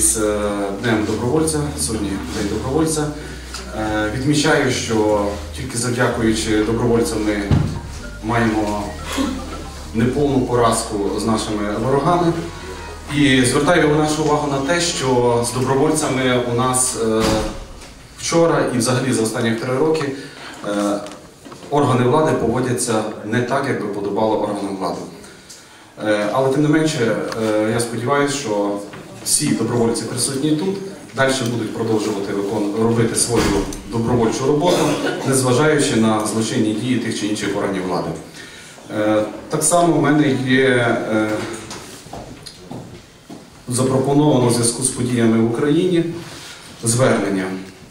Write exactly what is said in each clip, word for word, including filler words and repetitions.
із Днем добровольця, сьогодні День добровольця. Відмічаю, що тільки завдякуючи добровольцям ми маємо неповну поразку з нашими ворогами. І звертаю нашу увагу на те, що з добровольцями у нас вчора і взагалі за останні три роки органи влади поводяться не так, як би подобало органам влади. Але тим не менше, я сподіваюся, що всі добровольці присутні тут далі будуть продовжувати робити свою добровольчу роботу, незважаючи на злочинні дії тих чи інших органів влади. Так само в мене є запропоновано у зв'язку з подіями в Україні звернення.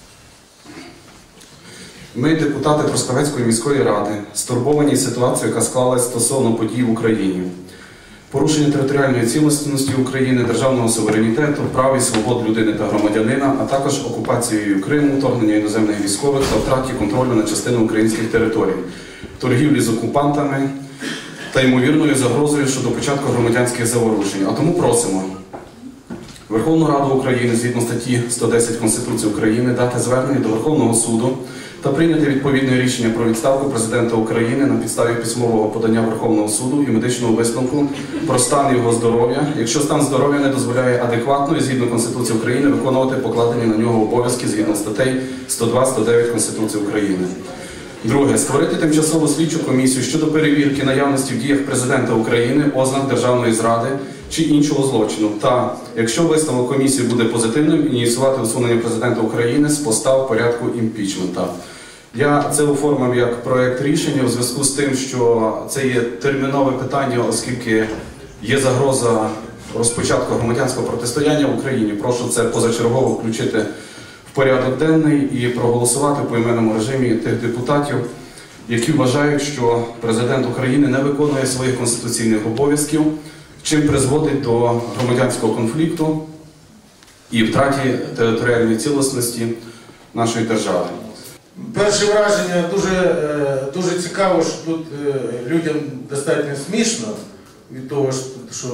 Ми, депутати Трускавецької міської ради, стурбовані ситуацією, яка склалась стосовно подій в Україні. Порушення територіальної цілісності України, державного суверенітету, прав і свобод людини та громадянина, а також окупацією Криму, вторгнення іноземних військових та втраті контролю над частиною українських територій, торгівлі з окупантами та ймовірною загрозою щодо початку громадянських заворушень. А тому просимо Верховну Раду України згідно статті сто десять Конституції України дати звернення до Верховного суду та прийняти відповідне рішення про відставку Президента України на підставі письмового подання Верховного суду і медичного висновку про стан його здоров'я, якщо стан здоров'я не дозволяє адекватно і згідно Конституції України виконувати покладені на нього обов'язки згідно статей сто два - сто дев'ять Конституції України. Друге. Створити тимчасову слідчу комісію щодо перевірки наявності в діях Президента України ознак державної зради чи іншого злочину. Та, якщо висновок комісії буде позитивним, ініціювати усунення Президента України з поста в порядку імпічмента. Я це оформив як проєкт рішення у зв'язку з тим, що це є термінове питання, оскільки є загроза розпочатку громадянського протистояння в Україні. Прошу це позачергово включити в порядок денний і проголосувати по іменному режимі тих депутатів, які вважають, що Президент України не виконує своїх конституційних обов'язків, чим призводить до громадянського конфлікту і втраті територіальної цілісності нашої держави. Перше враження дуже, дуже цікаво, що тут людям достатньо смішно від того, що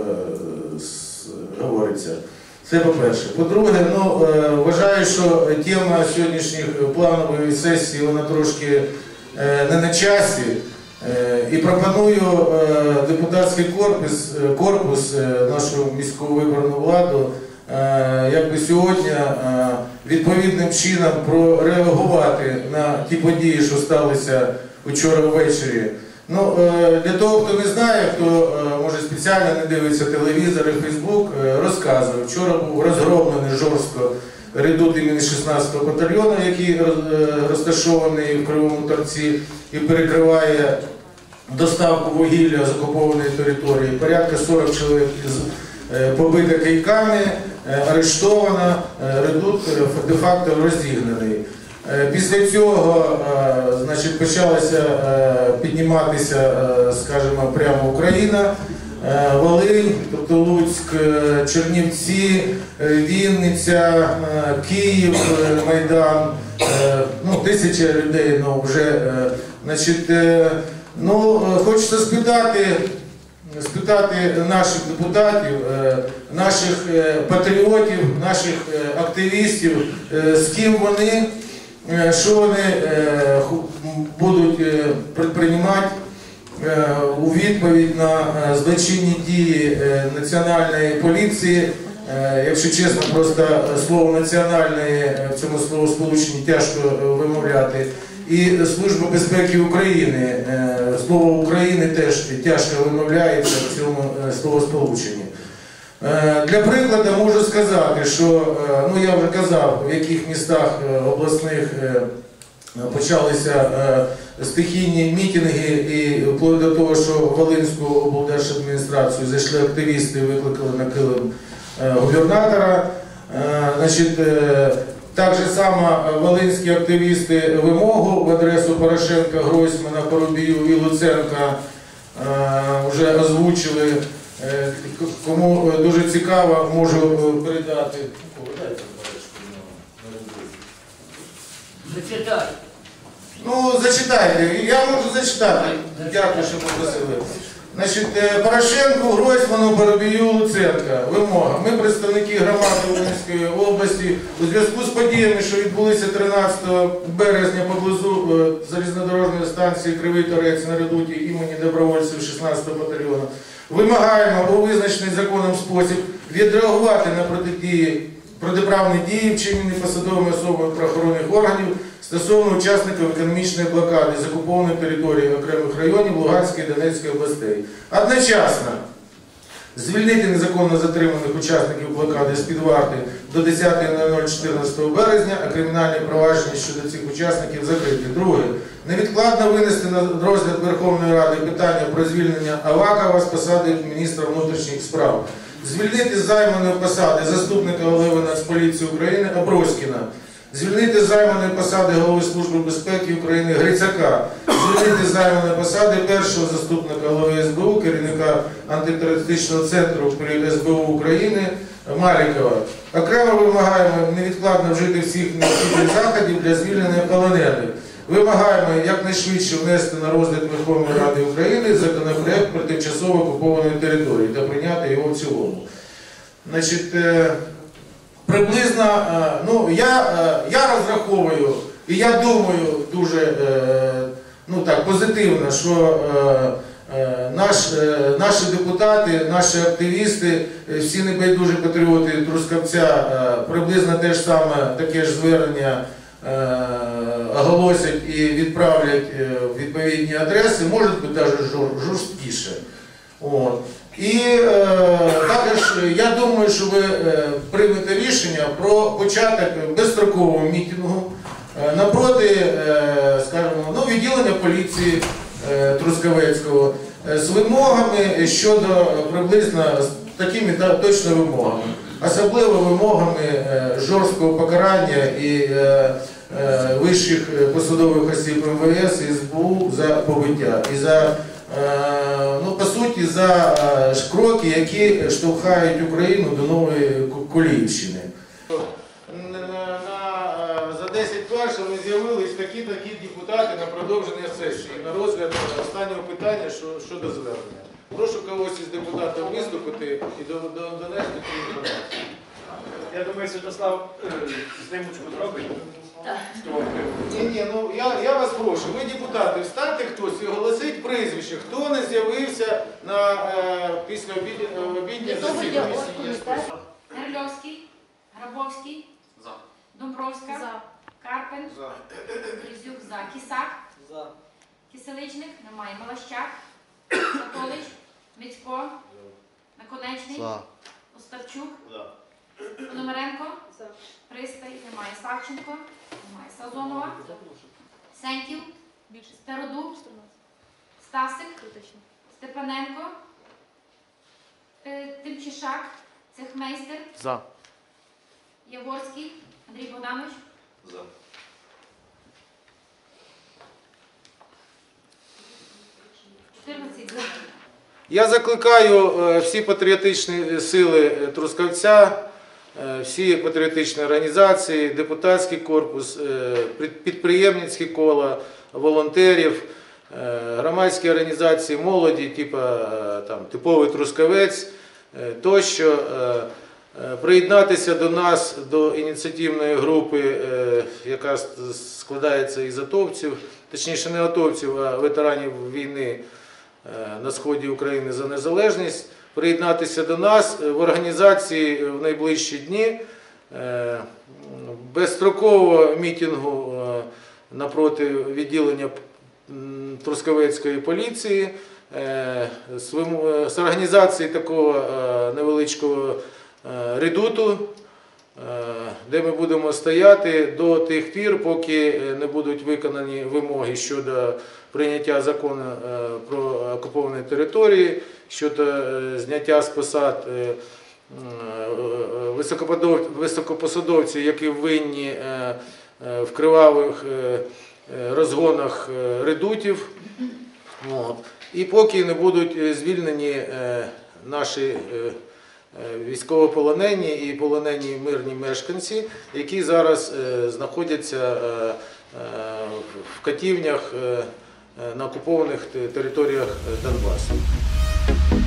говориться. Це по-перше. По-друге, ну, вважаю, що тема сьогоднішніх планової сесії, вона трошки не на часі. І пропоную депутатський корпус, корпус нашу міську виборну владу якби сьогодні відповідним чином прореагувати на ті події, що сталися вчора ввечері. Ну, для того, хто не знає, хто може спеціально не дивиться телевізор і Фейсбук, розказую. Вчора був розгромлений жорстко редут імені шістнадцятого батальйону, який розташований в Кривому Торці і перекриває доставку вугілля з окупованої території. Порядка сорок чоловік побито кийками, арештовано, редут де-факто розігнаний. Після цього, значить, почалася підніматися, скажімо, прямо Україна, Волинь, тобто Луцьк, Чернівці, Вінниця, Київ, Майдан, ну, тисяча людей, ну, вже, значить, ну, хочеться спитати, спитати наших депутатів, наших патріотів, наших активістів, з ким вони, що вони будуть предприймати у відповідь на злочинні дії національної поліції. Якщо чесно, просто слово «національної» в цьому словосполученні тяжко вимовляти. І Служба безпеки України, слово «України» теж тяжко вимовляється в цьому словосполученні. Для прикладу можу сказати, що, ну я вже казав, в яких містах обласних почалися стихійні мітинги і вплоть до того, що в Волинську облдержадміністрацію зайшли активісти і викликали на килим губернатора. Значить, так же само волинські активісти вимогу в адресу Порошенка, Гройсмана, Парубію і Луценка вже озвучили. Кому дуже цікаво, можу передати. Зачитай. Ну, зачитайте. Я можу зачитати. Дякую, що попросили. Значить, Порошенку, Гройсману, Парубію, Луценка. Вимога. Ми, представники громади Волинської області, у зв'язку з подіями, що відбулися тринадцятого березня поблизу залізнодорожньої станції Кривий Торець на редуті імені добровольців шістнадцятого батальйону, вимагаємо у визначений законом спосіб відреагувати на протидії, протиправні дії, вчинені посадовими особами правоохоронних органів стосовно учасників економічної блокади з окупованої території окремих районів Луганської і Донецької областей. Одночасно звільнити незаконно затриманих учасників блокади з-під варти до десятого чотирнадцятого березня, а кримінальні провадження щодо цих учасників закриті. Друге. Невідкладно винести на розгляд Верховної Ради питання про звільнення Авакова з посади міністра внутрішніх справ. Звільнити з займаної посади заступника голови Нацполіції України Аброськіна. Звільнити з займаної посади голови Служби безпеки України Грицака. Звільнити з займаної посади першого заступника голови ес бе у, керівника антитерористичного центру при ес бе у України Малікова. Окремо вимагаємо невідкладно вжити всіх необхідних заходів для звільнення полонених. Вимагаємо якнайшвидше внести на розгляд Верховної Ради України законопроект про тимчасово окупованої території та прийняти його в цілому. Значить, приблизно, ну, я, я розраховую, і я думаю дуже ну, так, позитивно, що наш, наші депутати, наші активісти, всі небайдужі патріоти Трускавця приблизно те ж саме, таке ж звернення оголосять і відправлять відповідні адреси, може бути навіть жорсткіше. От. І е, також я думаю, що ви е, приймете рішення про початок безстрокового мітингу е, напроти е, скажімо, ну, відділення поліції е, Трускавецького е, з вимогами щодо приблизно з такими да, точно вимогами. Особливо вимогами е, жорсткого покарання і е, е, вищих посадових осіб ем ве ес і ес бе у за побиття. І за ну, по суті, за кроки, які штовхають Україну до нової Коліївщини. За десять першого ми з'явились такі-такі депутати на продовження сесії, на розгляд останнього питання щодо звернення. Прошу когось із депутатів виступити і донести цю інформацію. Я думаю, Святослав знімочку зробить. Ні, ні, ну я, я вас прошу, ви депутати, встаньте хтось і оголосить прізвище, хто не з'явився на е, після обіднє засідання. Герльовський, Грабовський, За. Домбровська, За. Карпин, За. Гризюк, за. Кісак, За. Киселичник, немає. Малащак, Сатолич, Мицько, Наконечний, Остапчук, Пономаренко, Пристай, немає. Савченко, немає. Сазонова, Сеньків, Стародуб, Стасик, Степаненко, Тимчишак, Цехмейстер, За. Яворський, Андрій Богданович. За. чотирнадцять за. Я закликаю всі патріотичні сили Трускавця, всі патріотичні організації, депутатський корпус, підприємницькі кола, волонтерів, громадські організації молоді, типу, там, типовий Трускавець, тощо приєднатися до нас, до ініціативної групи, яка складається із атовців, точніше не атовців, а ветеранів війни на сході України за незалежність, приєднатися до нас в організації в найближчі дні безстрокового мітингу напроти відділення Трускавецької поліції, з організації такого невеличкого редуту, де ми будемо стояти до тих пір, поки не будуть виконані вимоги щодо прийняття закону про окуповані території, щодо зняття з посад високопосадовців, які винні в кривавих розгонах редутів, і поки не будуть звільнені наші військовополонені і полонені мирні мешканці, які зараз знаходяться в катівнях на окупованих територіях Донбасу. Дякую.